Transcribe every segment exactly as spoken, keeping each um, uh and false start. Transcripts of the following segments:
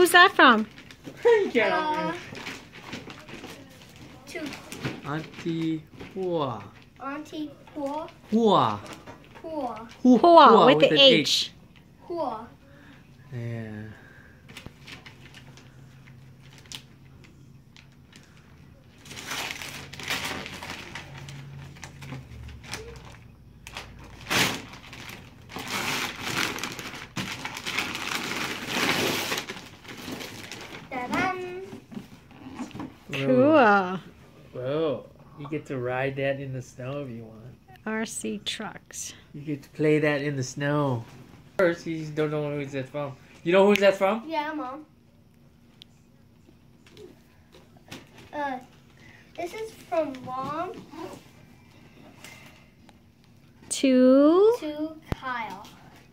who's that from? You can't open Uh, it. two. Auntie Hua. Auntie Hua. Hua. Hua. Hua, Hua with, with the an H. Hua. Yeah. Da-dum. Cool. Whoa. You get to ride that in the snow if you want. R C trucks. You get to play that in the snow. First, you don't know who that's from. You know who's that from? Yeah, Mom. Uh, this is from Mom Two. to Kyle.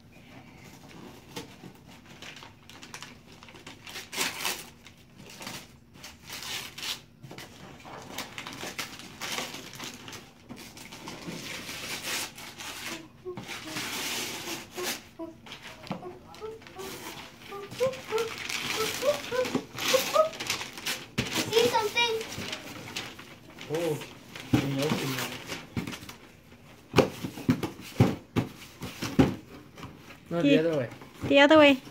See something? Oh, can you open that? No, the Yeah. other way. The other way.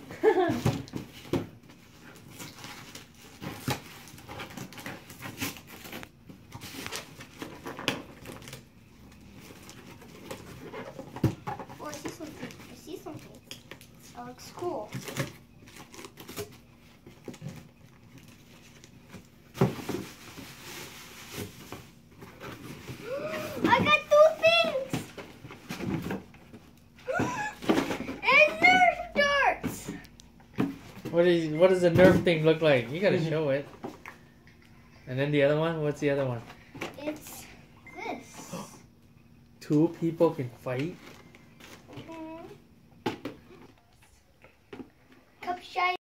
Oh, I see something. I see something. That looks cool. I got two things! And Nerf darts! What is what does the Nerf thing look like? You gotta show it. And then the other one? What's the other one? It's this. Two people can fight? Mhm. Cup shine.